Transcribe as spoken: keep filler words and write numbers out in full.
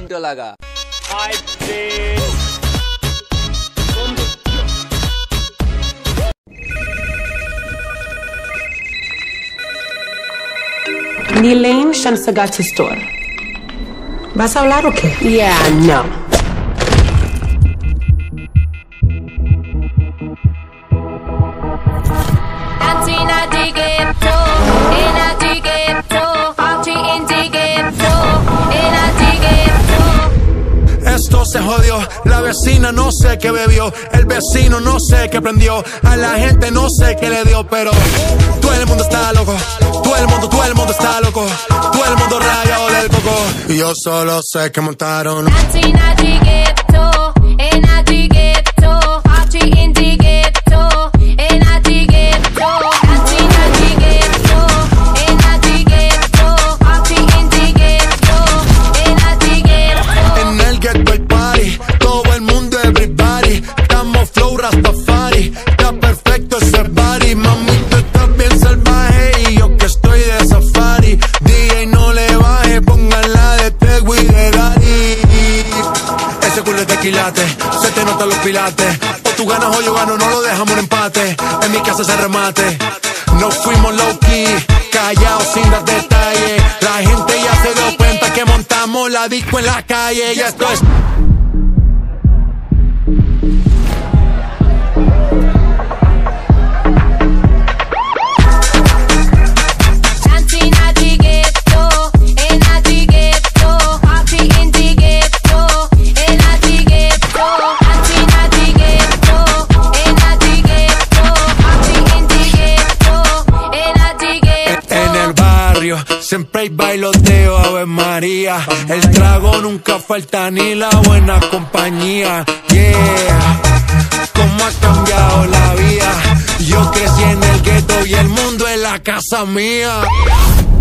lindo laga. Milane Shamsagati Store. ¿Vas a hablar o qué? Yeah, no. Esto se jodió, la vecina no sé qué bebió, el vecino no sé qué prendió, a la gente no sé qué le dio, pero todo el mundo está loco, todo el mundo, todo el mundo está loco, todo el mundo rayado del coco, y yo solo sé que montaron. Se te notan los pilates, o tú ganas o yo gano, no lo dejamos en empate. En mi casa se remate. No fuimos low key, callados sin dar detalles. La gente ya se dio cuenta que montamos la disco en la calle. Y esto es. Siempre hay bailoteo, Ave María. El trago nunca falta ni la buena compañía. Yeah, cómo ha cambiado la vida. Yo crecí en el gueto y el mundo es la casa mía.